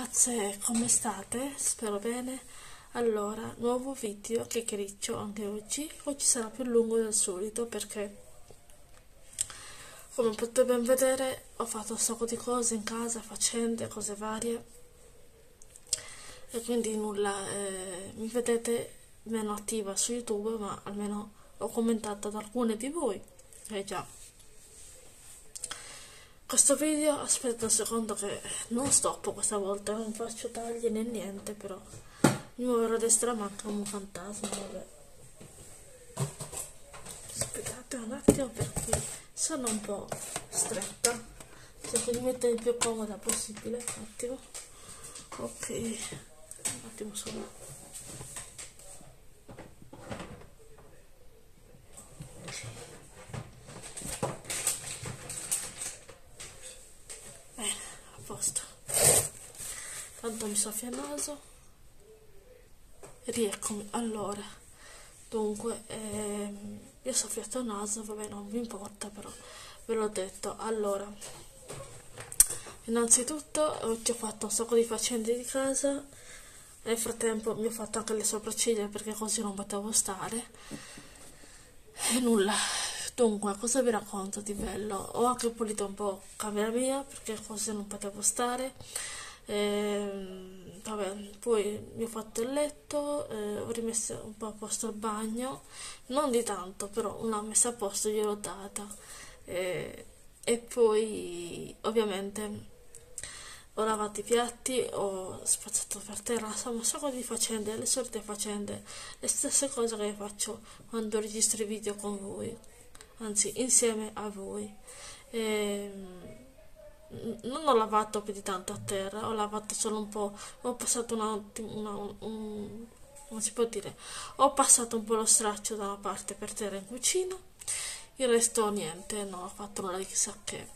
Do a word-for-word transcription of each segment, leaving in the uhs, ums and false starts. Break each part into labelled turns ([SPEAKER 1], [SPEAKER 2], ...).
[SPEAKER 1] ragazze, come state? Spero bene. Allora, nuovo video chiacchiericcio anche oggi. Oggi sarà più lungo del solito perché, come potete ben vedere, ho fatto un sacco di cose in casa, faccende, cose varie. E quindi nulla, eh, mi vedete meno attiva su YouTube, ma almeno ho commentato ad alcune di voi. Eh già. Questo video, aspetta un secondo che non stoppo questa volta, non faccio tagli né niente, però mi muoverò a destra manca un fantasma, vabbè. Aspettate un attimo perché sono un po' stretta, cerco di mettere il più comoda possibile, un attimo. Ok, un attimo solo. Bene, a posto. Tanto mi soffia il naso. Rieccomi. Allora, dunque, ehm, io ho soffiato il naso, vabbè, non mi importa, però ve l'ho detto. Allora, innanzitutto oggi ho fatto un sacco di faccende di casa. Nel frattempo mi ho fatto anche le sopracciglia perché così non potevo stare. E nulla. Dunque, cosa vi racconto di bello? Ho anche pulito un po' camera mia perché così non potevo stare. E, vabbè, poi mi ho fatto il letto, eh, ho rimesso un po' a posto il bagno, non di tanto, però una messa a posto gliel'ho data. E, e poi, ovviamente, ho lavato i piatti, ho spazzato per terra, insomma, un sacco di faccende, le solite faccende, le stesse cose che faccio quando registro i video con voi, anzi insieme a voi. E, non ho lavato più di tanto a terra, ho lavato solo un po', ho passato una, una un, come si può dire, ho passato un po' lo straccio da una parte per terra in cucina, il resto niente, non ho fatto nulla di chissà che.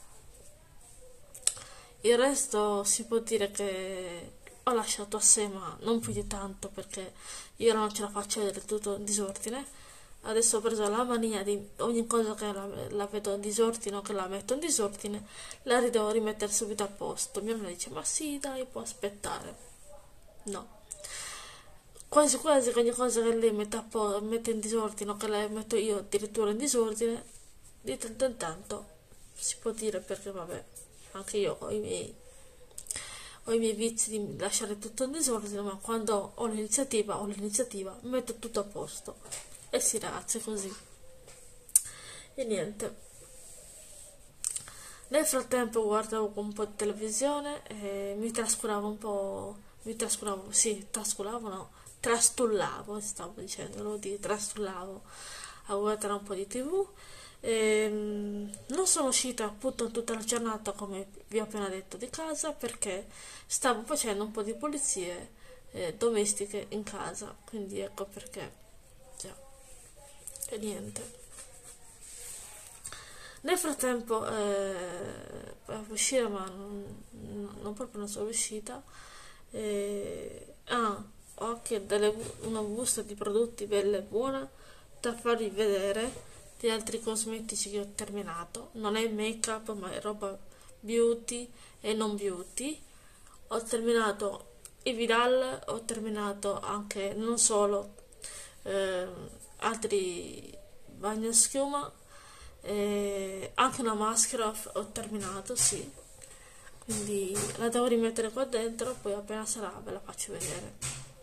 [SPEAKER 1] Il resto si può dire che ho lasciato a sé, ma non più di tanto perché io non ce la faccio a vedere tutto in disordine. Adesso ho preso la mania di ogni cosa che la, la vedo in disordine o che la metto in disordine, la devo rimettere subito a posto. Mia mamma dice, ma sì, dai, può aspettare. No. Quasi quasi che ogni cosa che lei mette, a po- mette in disordine o che la metto io addirittura in disordine, di tanto in tanto si può dire perché vabbè, anche io ho i miei, ho i miei vizi di lasciare tutto in disordine, ma quando ho l'iniziativa, ho l'iniziativa, metto tutto a posto. E sì ragazzi, così. E niente. Nel frattempo guardavo un po' di televisione e mi trascuravo un po', mi trascuravo, sì, trascuravo no, trastullavo, stavo dicendo, lo di trastullavo a guardare un po' di tv. E, non sono uscita appunto tutta la giornata come vi ho appena detto di casa perché stavo facendo un po' di pulizie eh, domestiche in casa, quindi ecco perché. Già. E niente. Nel frattempo eh, per uscire, ma non, non proprio non sono riuscita. Eh, ah, ho anche delle, una busta di prodotti bella e buona da farvi vedere, di altri cosmetici che ho terminato. Non è make up, ma è roba beauty e non beauty. Ho terminato i Vidal, ho terminato anche non solo eh, altri bagnoschiuma, eh, anche una maschera ho, ho terminato, sì, quindi la devo rimettere qua dentro, poi appena sarà ve la faccio vedere.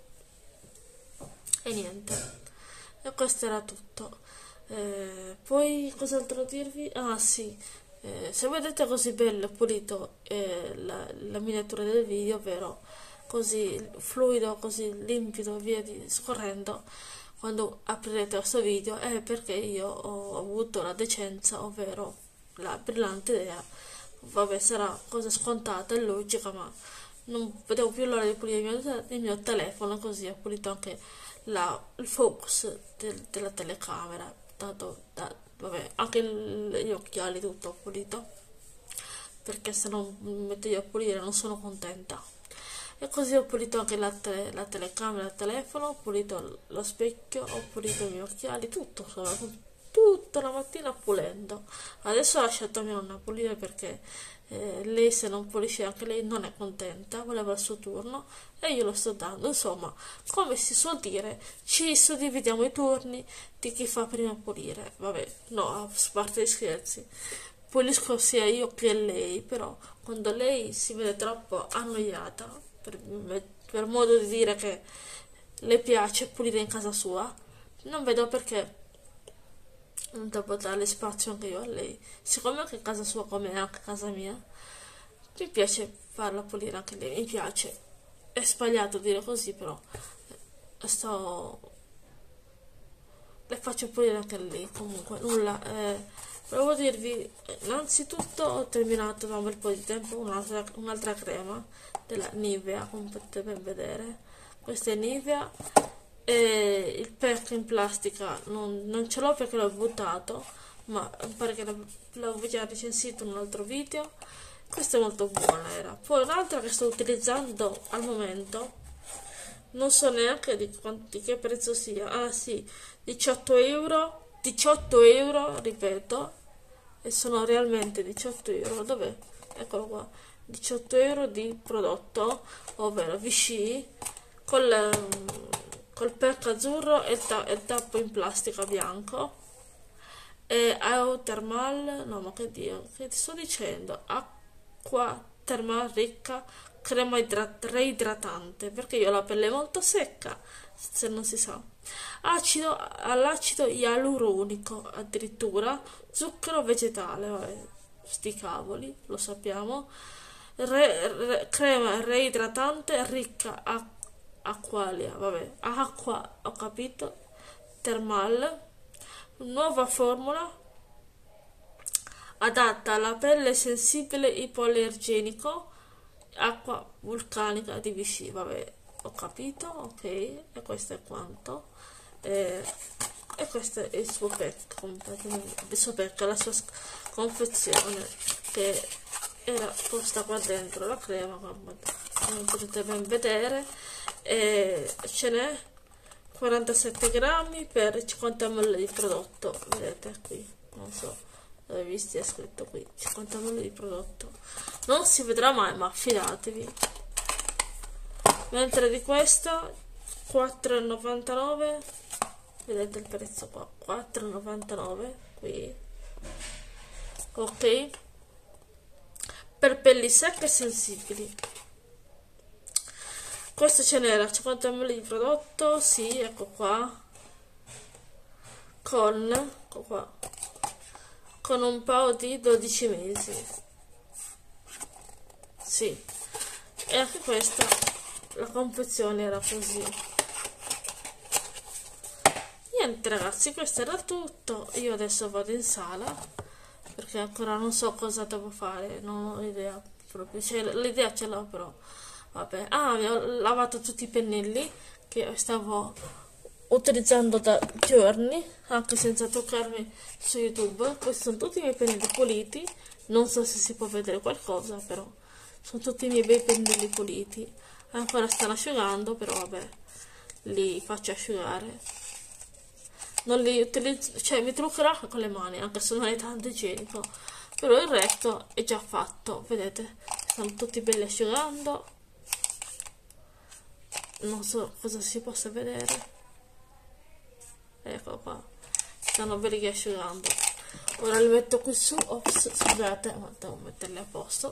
[SPEAKER 1] E niente, e questo era tutto. Eh, poi cos'altro dirvi? Ah sì, eh, se vedete così bello e pulito eh, la, la miniatura del video, ovvero così fluido, così limpido, via di, scorrendo, quando aprirete questo video è perché io ho avuto la decenza, ovvero la brillante idea, vabbè sarà cosa scontata e logica, ma non vedevo più l'ora di pulire il mio, il mio telefono, così ho pulito anche la, il focus del, della telecamera, tanto da, vabbè, anche il, gli occhiali tutto ho pulito, perché se non mi metto io a pulire non sono contenta. E così ho pulito anche la, te la telecamera del telefono, ho pulito lo specchio, ho pulito i miei occhiali, tutto, insomma, tutta la mattina pulendo. Adesso ho lasciato mia nonna pulire perché eh, lei se non pulisce anche lei non è contenta, voleva il suo turno e io lo sto dando. Insomma, come si suol dire, ci suddividiamo i turni di chi fa prima pulire. Vabbè, no, a parte gli scherzi, pulisco sia io che lei, però quando lei si vede troppo annoiata, per, per modo di dire che le piace pulire in casa sua, non vedo perché non devo dare spazio anche io a lei. Siccome anche casa sua come anche casa mia, mi piace farla pulire anche lei, mi piace. È sbagliato dire così, però sto le faccio pulire anche lei. Comunque nulla, eh, volevo dirvi, innanzitutto ho terminato da un bel po' di tempo un'altra un'altra crema della Nivea, come potete ben vedere. Questa è Nivea. E il pack in plastica non, non ce l'ho perché l'ho buttato, ma mi pare che l'avevo già recensito in un altro video. Questa è molto buona, era. Poi un'altra che sto utilizzando al momento, non so neanche di, quanti, di che prezzo sia. Ah sì, diciotto euro, diciotto euro, ripeto, e sono realmente diciotto euro. Dov'è? Eccolo qua, diciotto euro di prodotto, ovvero Vichy col col pack azzurro e il, ta il tappo in plastica bianco, e Aotermal, no ma che dio, che ti sto dicendo, acqua termal ricca crema reidratante, perché io ho la pelle molto secca, se non si sa, acido all'acido ialuronico, addirittura zucchero vegetale, vabbè, sti cavoli, lo sappiamo, re, re, crema reidratante ricca a acqualia, vabbè, acqua, ho capito, termal, nuova formula adatta alla pelle sensibile ipoallergenico, acqua vulcanica di Vichy, vabbè, ho capito, ok, e questo è quanto, e, e questo è il suo pack, il suo pack, la sua confezione, che era posta qua dentro la crema, come potete ben vedere, e ce n'è quarantasette grammi per cinquanta millilitri di prodotto, vedete qui, non so dove vi stia scritto qui, cinquanta millilitri di prodotto, non si vedrà mai, ma fidatevi. Mentre di questa quattro e novantanove, vedete il prezzo qua, quattro e novantanove qui, ok, per pelli secche e sensibili. Questo ce n'era cinquanta millilitri di prodotto, sì, ecco qua, con, ecco qua, con un paio di dodici mesi, sì, e anche questa, la confezione era così. Niente ragazzi, questo era tutto, io adesso vado in sala, perché ancora non so cosa devo fare, non ho idea proprio, cioè l'idea ce l'ho però. Vabbè, ah, mi ho lavato tutti i pennelli che stavo utilizzando da giorni, anche senza toccarmi su YouTube. Questi sono tutti i miei pennelli puliti, non so se si può vedere qualcosa, però sono tutti i miei bei pennelli puliti. Ancora stanno asciugando, però vabbè, li faccio asciugare. Non li utilizzo, cioè mi truccherò con le mani, anche se non è tanto igienico, però il resto è già fatto, vedete, stanno tutti belli asciugando. Non so cosa si possa vedere, ecco qua, stanno belli asciugando. Ora li metto qui su, ops, scusate, ma devo metterli a posto,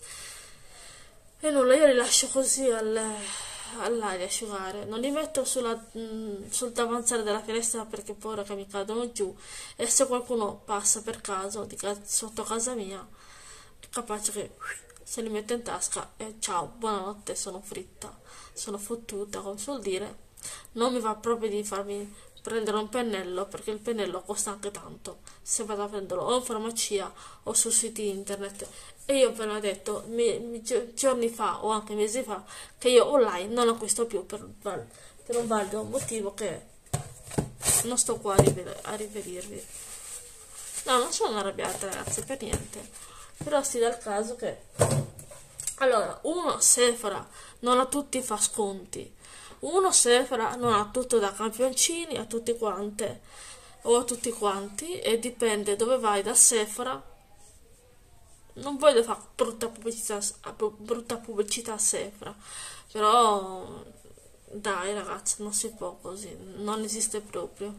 [SPEAKER 1] e nulla, io li lascio così al, all'aria asciugare, non li metto sulla, mh, sul davanzale della finestra perché paura che mi cadono giù, e se qualcuno passa per caso di ca sotto casa mia, è capace che se li metto in tasca e ciao, buonanotte, sono fritta, sono fottuta, come suol dire. Non mi va proprio di farmi prendere un pennello, perché il pennello costa anche tanto se vado a prenderlo o in farmacia o su siti internet, e io ve l'ho detto mi, mi, giorni fa o anche mesi fa che io online non acquisto più per, per un valido motivo, che non sto qua a, river a riferirvi. No, non sono arrabbiata ragazzi, per niente, però si dà il caso che, allora, uno Sephora non a tutti fa sconti, uno Sephora non ha tutto da campioncini a tutti quante o a tutti quanti, e dipende dove vai da Sephora non voglio fare brutta pubblicità, brutta pubblicità a Sephora, però dai ragazzi, non si può così, non esiste proprio.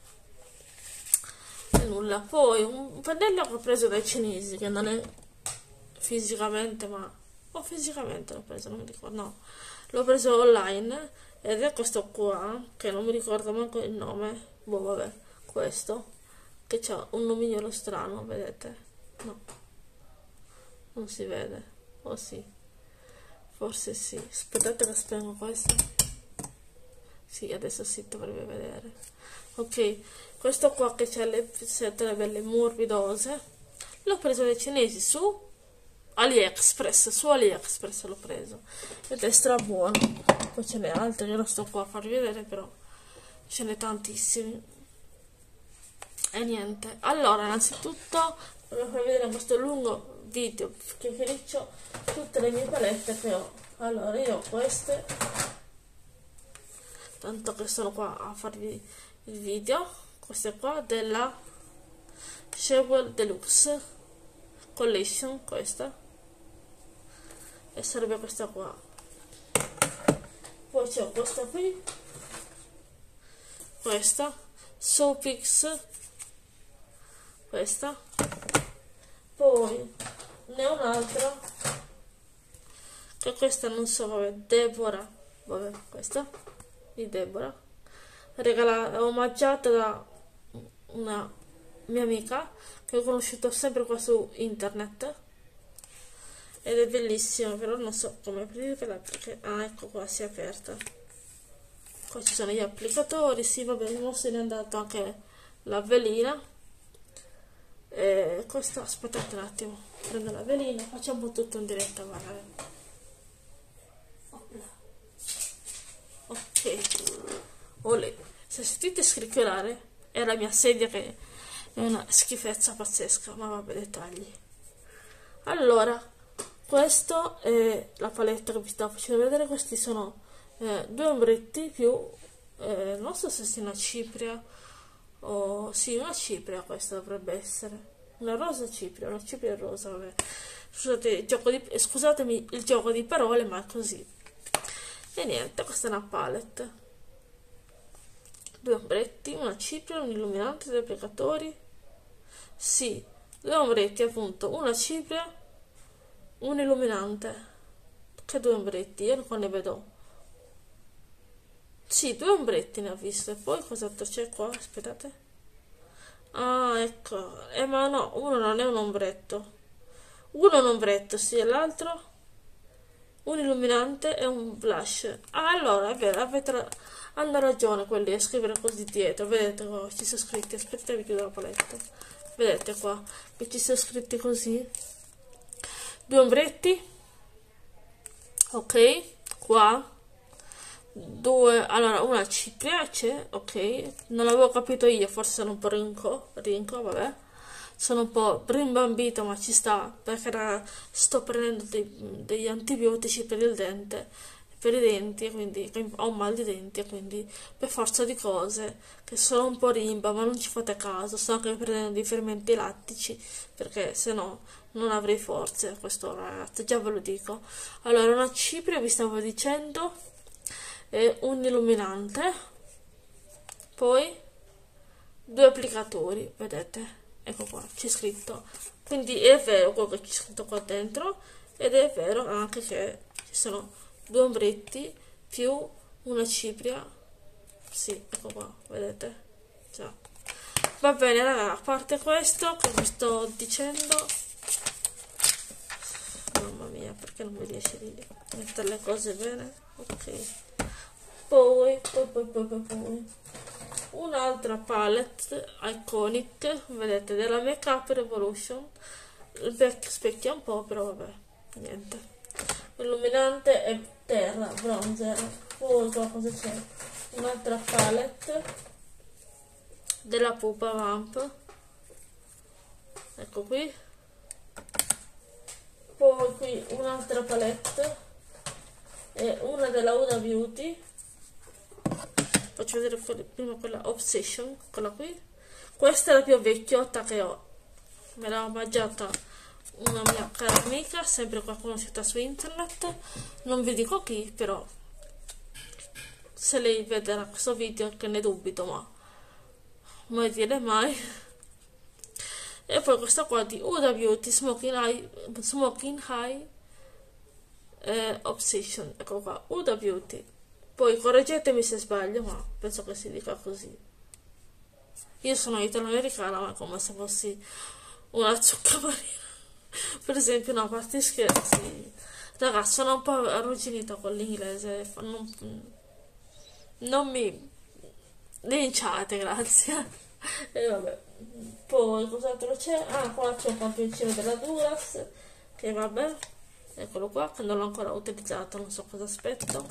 [SPEAKER 1] E nulla. Poi un pennello che ho preso dai cinesi, che non è fisicamente, ma o fisicamente l'ho preso, non mi ricordo, no, l'ho preso online, ed è questo qua, che non mi ricordo manco il nome, boh vabbè, questo, che c'ha un nomignolo strano, vedete? No, non si vede, o sì, forse sì, aspettate che spengo questo, sì, adesso sì, dovrebbe vedere. Ok, questo qua che c'ha le setole belle morbidose, l'ho preso dai cinesi su AliExpress, su AliExpress l'ho preso, ed è stra buono. Poi ce n'è altri che non sto qua a farvi vedere, però ce n'è tantissimi. E niente, allora innanzitutto voglio farvi vedere questo lungo video che finisco tutte le mie palette che ho. Allora io ho queste, tanto che sono qua a farvi il video, queste qua della Jewel Deluxe Collection, questa, e serve questa qua. Poi c'è questa qui, questa Soapix, questa, poi ne ho un'altra che questa non so, vabbè, Deborah, vabbè, questa di Deborah, regalata, omaggiata da una mia amica che ho conosciuto sempre qua su internet, ed è bellissima, però non so come aprirla perché, ah ecco qua, si è aperta. Qua ci sono gli applicatori, sì vabbè, non se n'è andato anche la velina, e questo, aspettate un attimo, prendo la velina, facciamo tutto in diretta, guardate. Ok, olè. Se sentite scricchiolare è la mia sedia, che è una schifezza pazzesca, ma vabbè, dettagli. Allora, questo è la paletta che vi stavo facendo vedere. Questi sono eh, due ombretti più eh, non so se sia una cipria o sì, una cipria, questa dovrebbe essere una rosa cipria, una cipria rosa, vabbè. Scusate il gioco di, scusatemi il gioco di parole, ma è così. E niente, questa è una palette, due ombretti, una cipria, un illuminante, due applicatori, sì, due ombretti appunto, una cipria, un illuminante. Che due ombretti? Io non ne vedo, sì, due ombretti ne ho visto. E poi cos'altro c'è qua? Aspettate, ah ecco, eh ma no, uno non è un ombretto, uno è un ombretto sì, e l'altro un illuminante e un blush. Ah, allora è vero, avete, hanno ragione quelli a scrivere così dietro, vedete qua ci sono scritti, aspettate, vi chiudo la paletta, vedete qua che ci sono scritti così, due ombretti, ok, qua due, allora una cipria c'è, ok, non l'avevo capito io, forse sono un po' rinco, rinco, vabbè, sono un po' rimbambita, ma ci sta, perché era, sto prendendo dei, degli antibiotici per il dente, per i denti, quindi ho un mal di denti, quindi per forza di cose che sono un po' rimba, ma non ci fate caso, sto anche prendendo dei fermenti lattici, perché se no non avrei forze a quest'ora, ragazzi, già ve lo dico. Allora, una cipria vi stavo dicendo, e un illuminante, poi due applicatori, vedete, ecco qua c'è scritto, quindi è vero quello che c'è scritto qua dentro, ed è vero anche che ci sono due ombretti più una cipria, sì, ecco qua, vedete, già. Va bene raga, a parte questo che vi sto dicendo, mamma mia, perché non mi riesce di mettere le cose bene, ok, poi poi poi poi poi, poi. un'altra palette iconic, vedete, della Make Up Revolution, il specchia un po', però vabbè, niente, illuminante e terra, bronzer. Poi qua cosa c'è? Un'altra palette della Pupa Vamp, ecco qui. Poi qui un'altra palette, e una della Huda Beauty. Faccio vedere prima quella Obsession, quella qui. Questa è la più vecchiotta che ho, me l'ha omaggiata una mia cara amica, sempre qua conosciuta su internet, non vi dico chi, però se lei vedrà questo video, che ne dubito, ma mai dire mai. E poi questa qua di Huda Beauty Smoking High, Smoking High eh, Obsession, ecco qua, Huda Beauty. Poi correggetemi se sbaglio, ma penso che si dica così. Io sono italo-americana, ma come se fossi una zucca marina. Per esempio, no, a parte scherzi. Ragazzi, sono un po' arrugginita con l'inglese. Non, non mi linciate, grazie. E vabbè. Poi cos'altro c'è? Ah, qua c'è un campioncino della Duras. Che vabbè. Eccolo qua, che non l'ho ancora utilizzato, non so cosa aspetto.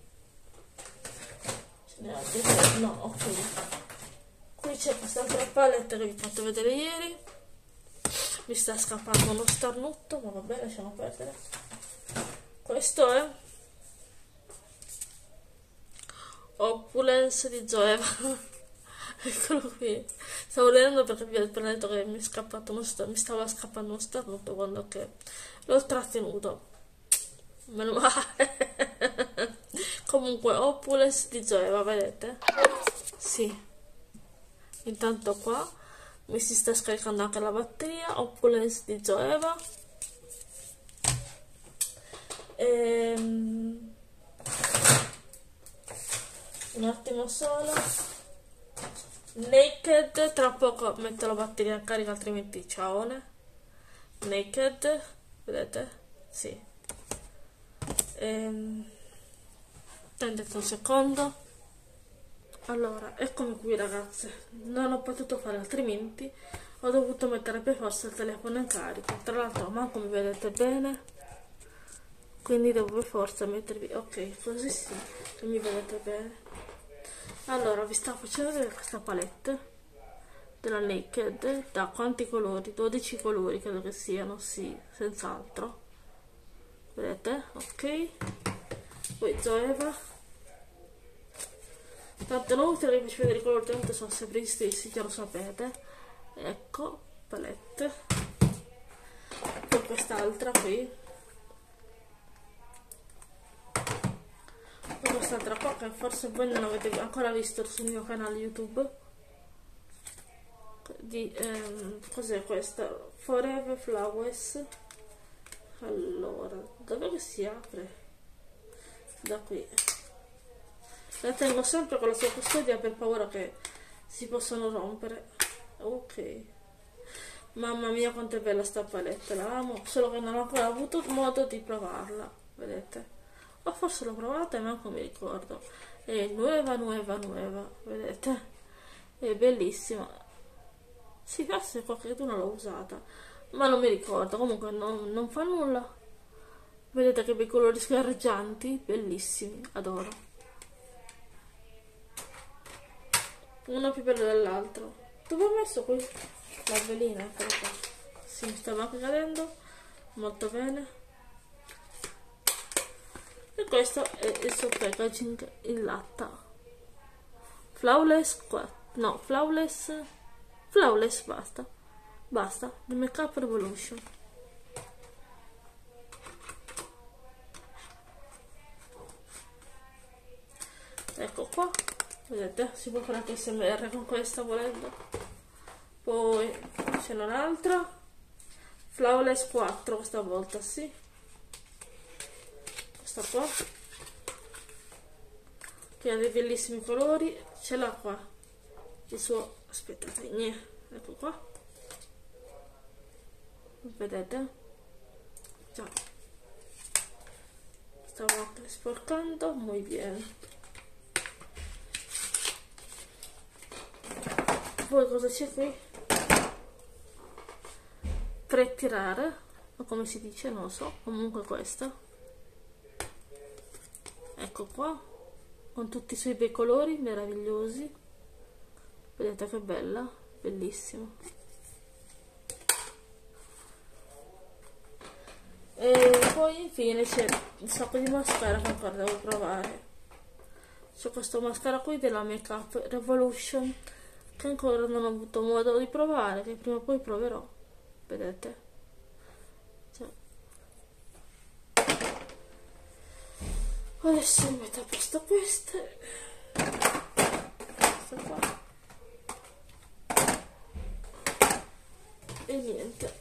[SPEAKER 1] Ce n'è altri? No, ok. Qui c'è quest'altra palette che vi ho fatto vedere ieri. Mi sta scappando uno starnuto, ma vabbè, lasciamo perdere. Questo è Opulence di Zoeva. Eccolo qui. Stavo ridendo perché vi ho appena detto che mi, è scappato uno sta- mi stava scappando uno starnuto quando che l'ho trattenuto. Meno male. Comunque, Opulence di Zoeva, vedete? Sì. Intanto qua mi si sta scaricando anche la batteria. Opulence di Zoeva. Ehm, un attimo solo. Naked, tra poco metto la batteria in carica, altrimenti ciao. Naked, vedete? Sì. Ehm, attendete un secondo. Allora, eccomi qui ragazze, non ho potuto fare altrimenti, ho dovuto mettere per forza il telefono in carica, tra l'altro manco mi vedete bene, quindi devo per forza mettervi, ok, così sì, che mi vedete bene. Allora, vi stavo facendo vedere questa palette della Naked, da quanti colori? dodici colori credo che siano, sì, senz'altro, vedete? Ok, poi Zoeva. Tanto non utile che vi faccio vedere i colori, tanto sono sempre gli stessi, già lo sapete. Ecco, palette. Poi quest'altra qui. Poi quest'altra qua che forse voi non avete ancora visto sul mio canale YouTube. Di ehm, cos'è questa? Forever Flowers. Allora, dove che si apre? Da qui. La tengo sempre con la sua custodia per paura che si possano rompere. Ok, mamma mia quanto è bella sta palette, la amo, solo che non ho ancora avuto modo di provarla, vedete? O forse l'ho provata e manco mi ricordo. È nuova, nuova, nuova, vedete? È bellissima. Sì, forse qualcuno l'ho usata, ma non mi ricordo, comunque non, non fa nulla. Vedete che bei colori sgargianti, bellissimi, adoro. Uno più bello dell'altro. Dove ho messo qui la velina? Eccola qua. Si mi stava anche cadendo molto bene. E questo è il suo packaging in latta. Flawless qua. No, flawless. Flawless, basta. Basta. Di Make Up Revolution. Ecco qua. Vedete, si può fare anche S M R con questa volendo. Poi c'è un'altra Flawless quattro questa volta, sì, questa qua che ha dei bellissimi colori. Ce l'ha qua il suo, aspettate, niente, ecco qua, vedete? Già, stavo anche sporcando, muy bien. Poi cosa c'è qui? Pretirare, o come si dice, non lo so, comunque questa. Ecco qua, con tutti i suoi bei colori meravigliosi. Vedete che bella, bellissima. E poi infine c'è un sacco di mascara che ancora devo provare. C'è questo mascara qui della Make Up Revolution che ancora non ho avuto modo di provare, che prima o poi proverò, vedete? Adesso mi metto a posto queste, questa qua, e niente,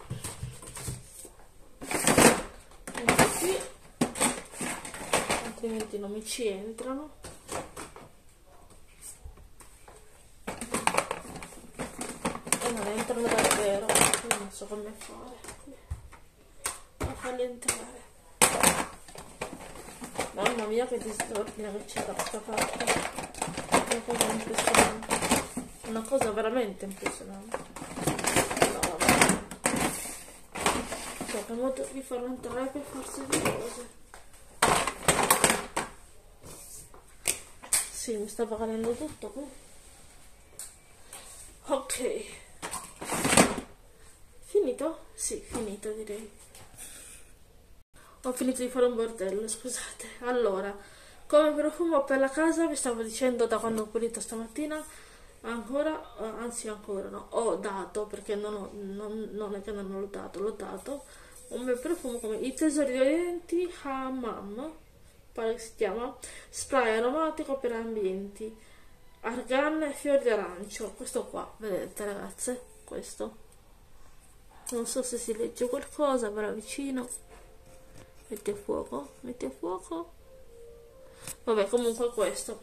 [SPEAKER 1] metto qui, altrimenti non mi ci entrano. E non entrano davvero, quindi non so come fare a farli entrare. Mamma mia che disordine che c'è da questa parte, una cosa impressionante, una cosa veramente impressionante. No, vabbè, cioè che modo di farlo entrare per farsi le cose. Sì, mi stava cadendo tutto qui. Ok, finito? Sì, finito direi. Ho finito di fare un bordello, scusate. Allora, come profumo per la casa vi stavo dicendo da quando ho pulito stamattina, ancora, anzi ancora no, ho dato, perché non, ho, non, non è che non l'ho dato, l'ho dato, un bel profumo come i tesori violenti Hammam, pare che si chiama, spray aromatico per ambienti, argan e fiori d'arancio, questo qua, vedete ragazze, questo. Non so se si legge qualcosa, ve la vicino. Metti a fuoco, metti a fuoco. Vabbè, comunque questo.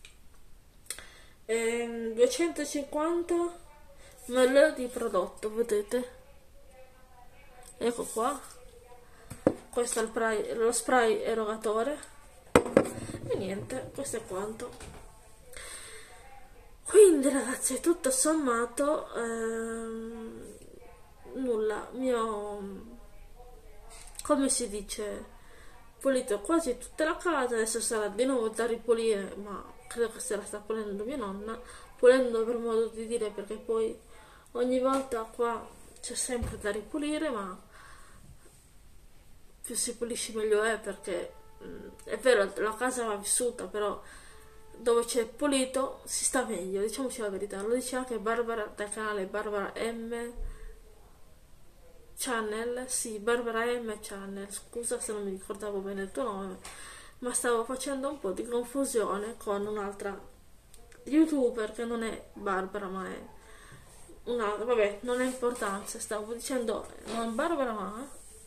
[SPEAKER 1] Ehm, duecentocinquanta millilitri di prodotto, vedete? Ecco qua. Questo è il spray, lo spray erogatore. E niente, questo è quanto. Quindi ragazzi, tutto sommato, ehm, nulla, mio... come si dice, pulito quasi tutta la casa. Adesso sarà di nuovo da ripulire, ma credo che se la sta pulendo mia nonna, pulendo per modo di dire, perché poi ogni volta qua c'è sempre da ripulire, ma più si pulisce meglio è, perché mh, è vero, la casa va vissuta, però dove c'è pulito si sta meglio, diciamoci la verità. Lo dice anche Barbara dal canale Barbara M Channel, sì, Barbara M Channel, scusa se non mi ricordavo bene il tuo nome, ma stavo facendo un po' di confusione con un'altra youtuber che non è Barbara ma è un'altra, vabbè, non ha importanza, stavo dicendo non Barbara ma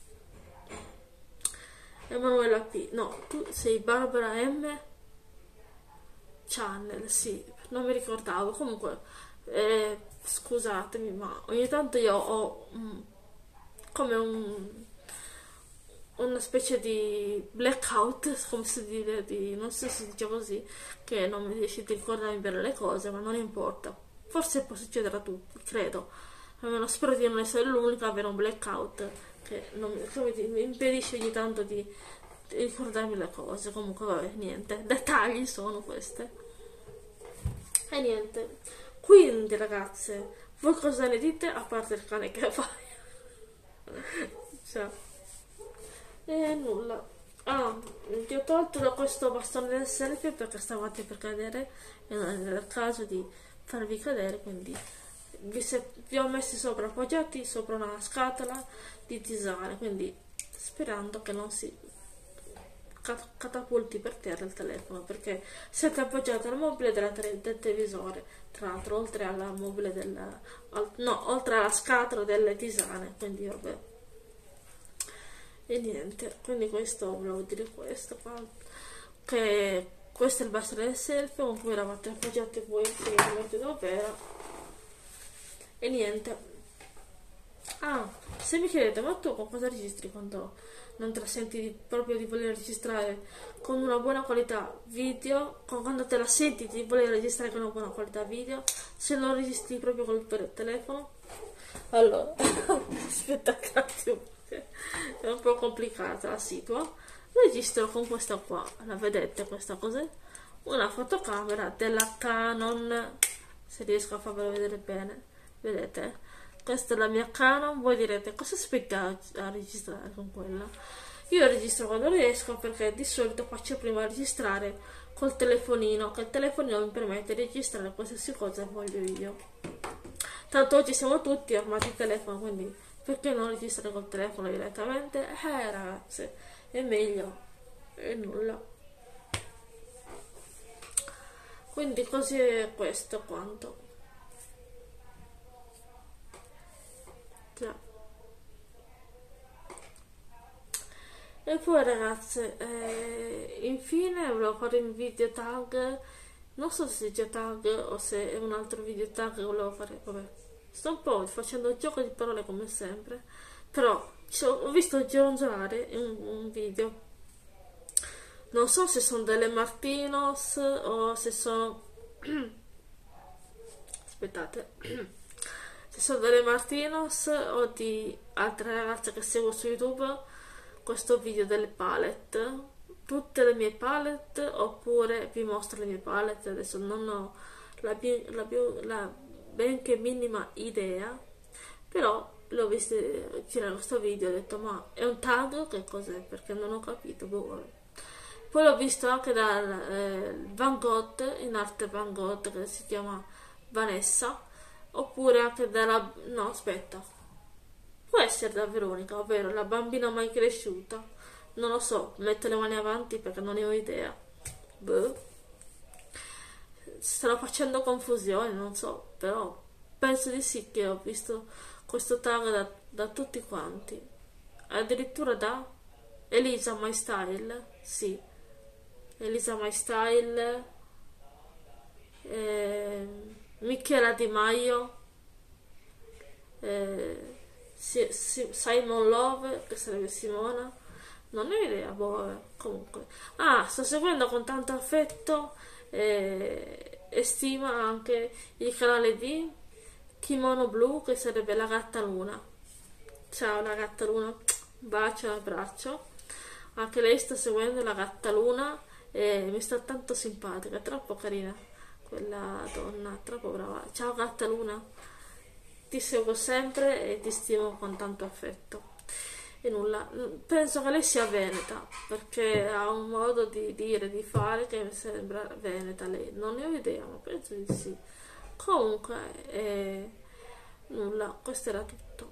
[SPEAKER 1] Emanuela P, no, tu sei Barbara M Channel, sì, non mi ricordavo, comunque eh, scusatemi, ma ogni tanto io ho mm, come un, una specie di blackout, come si dice, di, non so se si dice così, che non mi riesce a ricordarmi bene le cose, ma non importa, forse può succedere a tutti, credo, almeno spero di non essere l'unica a avere un blackout che, non, che mi impedisce ogni tanto di, di ricordarmi le cose. Comunque vabbè, niente, dettagli sono queste e niente. Quindi ragazze, voi cosa ne dite, a parte il cane che fa? Cioè, e nulla. Ah, ti ho tolto da questo bastone del selfie perché stavate per cadere e non era il caso di farvi cadere, quindi vi, se, vi ho messi sopra appoggiati sopra una scatola di tisane, quindi sperando che non si cat catapulti per terra il telefono, perché siete appoggiati al mobile della tele del televisore, tra l'altro, oltre alla mobile del al, no, oltre alla scatola delle tisane, quindi vabbè. E niente, quindi questo volevo dire questo qua, che questo è il bastone del selfie con cui eravate appoggiati voi praticamente davvero. E niente. Ah, se mi chiedete, ma tu con cosa registri quando non te la senti di, proprio di voler registrare con una buona qualità video, con, quando te la senti di voler registrare con una buona qualità video, se non registri proprio col telefono? Allora, aspetta un attimo, è un po' complicata la situazione. Registro con questa qua, la vedete questa cos'è? Una fotocamera della Canon, se riesco a farvelo vedere bene, vedete? Questa è la mia Canon. Voi direte, cosa aspetta a registrare con quella? Io registro quando riesco, perché di solito faccio prima registrare col telefonino, che il telefonino mi permette di registrare qualsiasi cosa voglio io. Tanto oggi siamo tutti armati di telefono, quindi perché non registrare col telefono direttamente? Eh ragazze, è meglio. E nulla. Quindi così è questo quanto. Già. E poi ragazze, eh, infine volevo fare un video tag, non so se è già tag o se è un altro video tag che volevo fare, vabbè, sto un po' facendo gioco di parole come sempre, però ho visto gironzolare un, un video, non so se sono delle Martinos o se sono, aspettate, se sono delle Martinos o di altre ragazze che seguo su YouTube, questo video delle palette, tutte le mie palette, oppure vi mostro le mie palette. Adesso non ho la, la, la benché minima idea, però l'ho visto girare questo video e ho detto ma è un tag, che cos'è, perché non ho capito. Boh. Poi l'ho visto anche da eh, Van Gogh, in arte Van Gogh, che si chiama Vanessa, oppure anche dalla, no aspetta, può essere da Veronica, ovvero la bambina mai cresciuta. Non lo so, metto le mani avanti perché non ne ho idea. Boh. Starò facendo confusione, non so, però penso di sì, che ho visto questo tag da, da tutti quanti. Addirittura da Elisa My Style, sì. Elisa My Style, eh, Michela Di Maio, eh, Simon Love, che sarebbe Simona, non ho idea, boh, comunque. Ah, sto seguendo con tanto affetto eh, e stima anche il canale di Kimono Blu, che sarebbe la gatta Luna. Ciao la gatta Luna, bacio e abbraccio. Anche lei sta seguendo la gatta Luna e mi sta tanto simpatica, troppo carina quella donna, troppo brava. Ciao gatta Luna, ti seguo sempre e ti stimo con tanto affetto. E nulla, penso che lei sia veneta, perché ha un modo di dire, di fare che mi sembra veneta lei, non ne ho idea, ma penso di sì. Comunque eh, nulla, questo era tutto.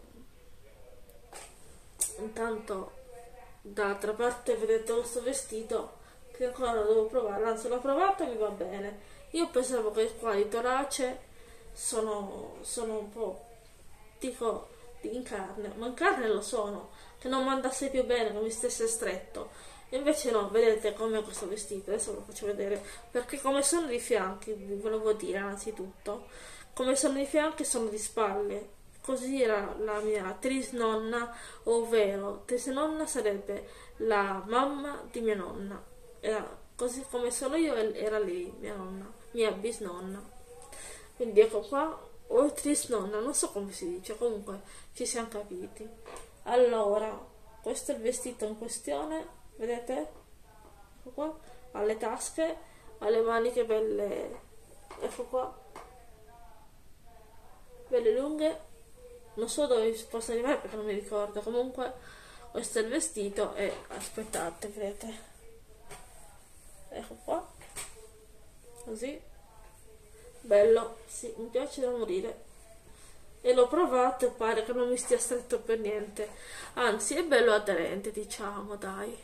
[SPEAKER 1] Intanto d'altra parte vedete questo vestito che ancora devo provare, anzi l'ho provato e mi va bene. Io pensavo che qua i torace sono, sono un po', dico, in carne, ma in carne lo sono, che non mi andasse più bene, che mi stesse stretto. Invece no, vedete com'è questo vestito, adesso ve lo faccio vedere, perché come sono di fianchi, vi volevo dire anzitutto, come sono di fianchi sono di spalle, così era la mia trisnonna, ovvero trisnonna sarebbe la mamma di mia nonna, era così come sono io, era lei, mia nonna, mia bisnonna. Quindi ecco qua, o trisnonna, non so come si dice, comunque ci siamo capiti. Allora, questo è il vestito in questione, vedete? Ecco qua, ha le tasche, ha le maniche belle, ecco qua, belle lunghe, non so dove si possa arrivare perché non mi ricordo. Comunque questo è il vestito e aspettate, vedete, ecco qua, così, bello, sì, mi piace da morire. E l'ho provato e pare che non mi stia stretto per niente, anzi è bello aderente, diciamo, dai.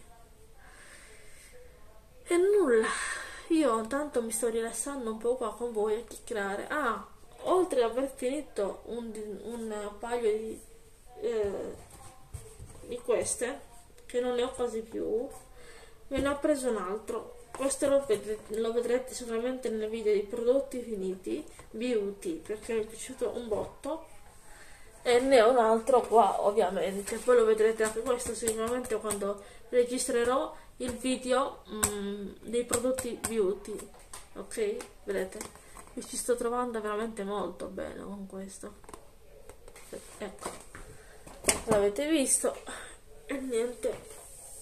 [SPEAKER 1] E nulla, io intanto mi sto rilassando un po' qua con voi a chiacchierare. Ah, oltre ad aver finito un, un paio di, eh, di queste, che non ne ho quasi più, me ne ho preso un altro. Questo lo vedrete, lo vedrete sicuramente nel video dei prodotti finiti, beauty, perché mi è piaciuto un botto. E ne ho un altro qua, ovviamente, poi lo vedrete anche questo sicuramente quando registrerò il video mm, dei prodotti beauty, ok? Vedete? Mi ci sto trovando veramente molto bene con questo. Ecco, l'avete visto e niente.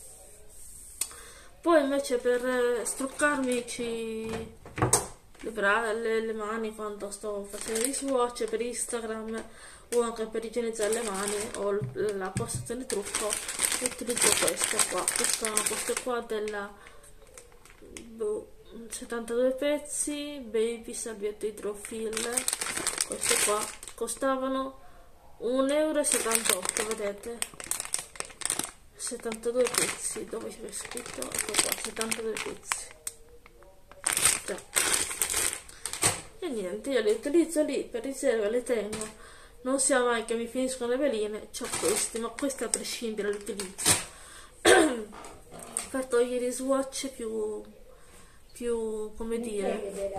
[SPEAKER 1] Poi invece per struccarmi ci... le, bra le, le mani quando sto facendo i swatch per Instagram o anche per igienizzare le mani o la postazione trucco, utilizzo queste qua, queste, queste qua della boh, settantadue pezzi baby salviette idrofil. Queste qua costavano un euro e settantotto, vedete, settantadue pezzi, dove c'è scritto, ecco qua, settantadue pezzi. Già. niente, io li utilizzo lì per riserva, le tengo, non sia mai che mi finiscono le veline, c'ho questi, ma questi a prescindere li utilizzo per togliere i swatch più, più come dire.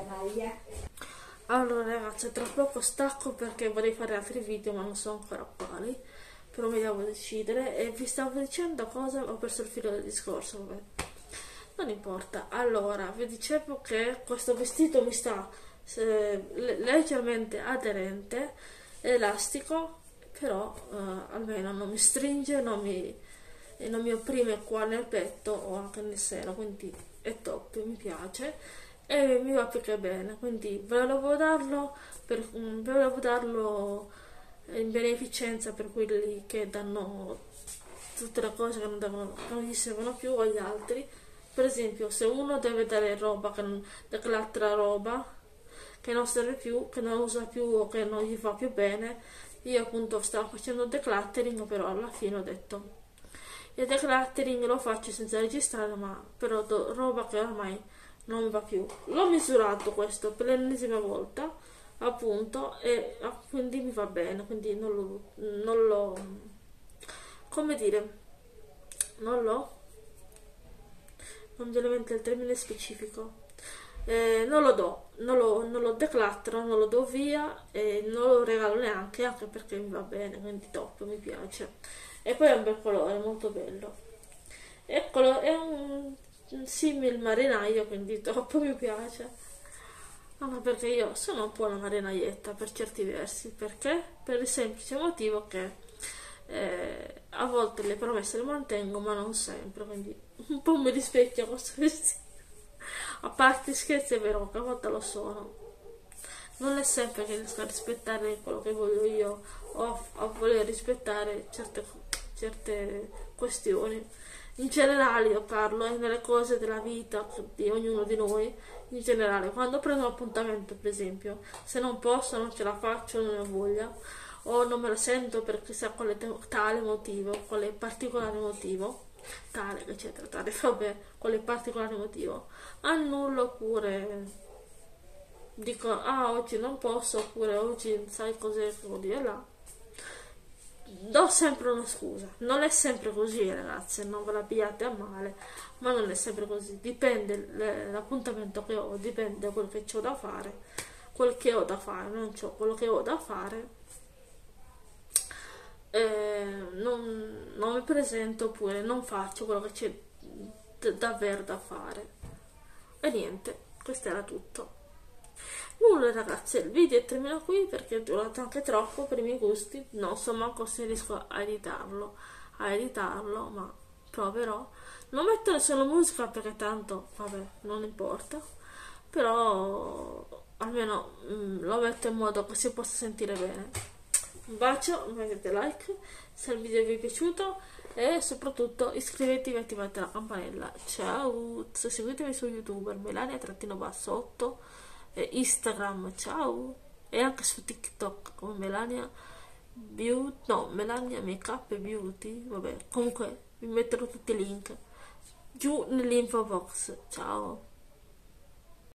[SPEAKER 1] Allora ragazzi, tra poco stacco perché vorrei fare altri video ma non so ancora quali, però mi devo decidere. E vi stavo dicendo cosa, ho perso il filo del discorso, vabbè, non importa. Allora, vi dicevo che questo vestito mi sta eh, leggermente aderente, elastico, però eh, almeno non mi stringe, non mi, e non mi opprime qua nel petto o anche nel seno, quindi è top, mi piace e mi va più che bene, quindi volevo darlo, per, volevo darlo in beneficenza per quelli che danno tutte le cose che non, devono, non gli servono più agli altri. Per esempio, se uno deve dare roba, che non, dell'altra roba che non serve più, che non usa più o che non gli fa più bene, io appunto stavo facendo decluttering, però alla fine ho detto il decluttering lo faccio senza registrare, ma però do, roba che ormai non mi va più. L'ho misurato questo per l'ennesima volta, appunto, e quindi mi va bene, quindi non lo, non lo come dire, non lo non mi viene in mente il termine specifico. Eh, non lo do, non lo, non lo decluttero, non lo do via e non lo regalo neanche, anche perché mi va bene, quindi top, mi piace. E poi è un bel colore, molto bello. Eccolo, è un, un simil marinaio, quindi top, mi piace. No, perché io sono un po' una marinaietta per certi versi, perché? Per il semplice motivo che eh, a volte le promesse le mantengo, ma non sempre, quindi un po' mi rispecchia questo vestito. A parte scherzi, è vero che a volte lo sono, non è sempre che riesco a rispettare quello che voglio io o a, a voler rispettare certe, certe questioni. In generale io parlo eh, nelle cose della vita di ognuno di noi, in generale, quando prendo un appuntamento per esempio, se non posso, non ce la faccio, non ho voglia, o non me la sento per chissà quale tale motivo, quale particolare motivo, tale eccetera, tale, vabbè, quale particolare motivo, annullo oppure dico ah oggi non posso, oppure oggi sai cos'è, vuol dire là, do sempre una scusa. Non è sempre così ragazze, non ve la pigliate a male, ma non è sempre così, dipende l'appuntamento che ho, dipende da quello che ho da fare, quel che ho da fare, non c'ho quello che ho da fare, eh, non, non mi presento oppure non faccio quello che c'è davvero da fare. E niente, questo era tutto. Nulla ragazzi, il video termina qui perché è durato anche troppo per i miei gusti, non so manco se riesco a editarlo, a editarlo, ma proverò. Non metto nessuna musica perché tanto, vabbè, non importa, però almeno mm, lo metto in modo che si possa sentire bene. Un bacio, mettete like se il video vi è piaciuto e soprattutto iscrivetevi e attivate la campanella. Ciao, seguitemi su YouTube, Melania otto, e Instagram, ciao, e anche su TikTok come Melania Beauty, no, Melania Makeup Beauty, vabbè, comunque vi metterò tutti i link giù nell'info box. Ciao.